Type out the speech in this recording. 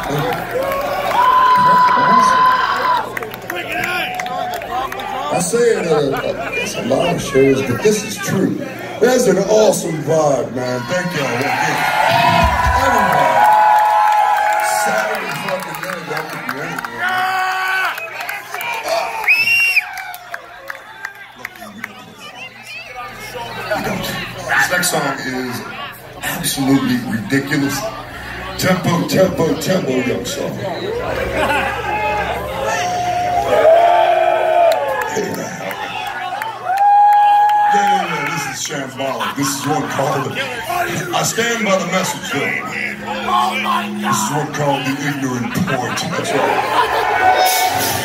I say it it's a lot of shows, but this is true. That's an awesome vibe, man. Thank y'all. Everybody. Saturday fucking night, that could be anything, man. This next song is absolutely ridiculous. Tempo, young song. This is shambolic. This is one called I stand by the message, though. This is one called the ignorant port. That's right.